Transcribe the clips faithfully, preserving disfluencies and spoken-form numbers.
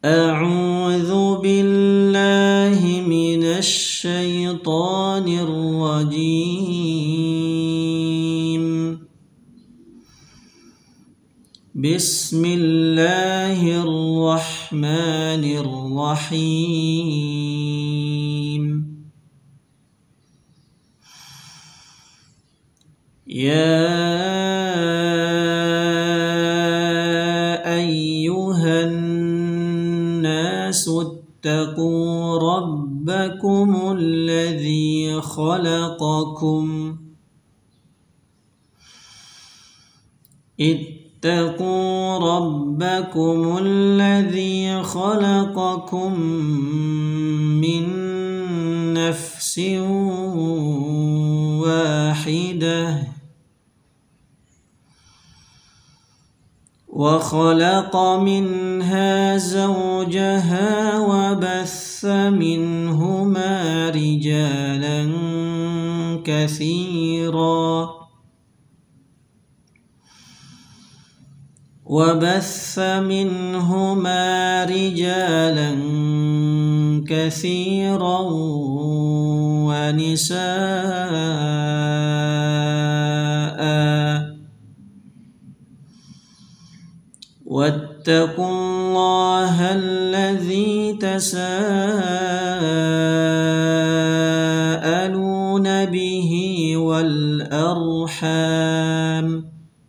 أعوذ بالله من الشيطان الرجيم. بسم الله الرحمن الرحيم. يا أيها الناس اتقوا ربكم الذي خلقكم اتقوا ربكم الذي خلقكم من نفس واحدة وخلق منها زوجها وبث منهما رجالا كثيرا وبث منهما رجالا كثيرا ونساء واتقوا الله الذي تساءلون به والأرحام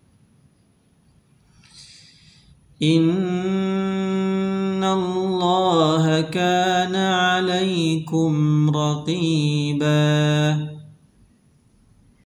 إن الله كان عليكم رقيبا.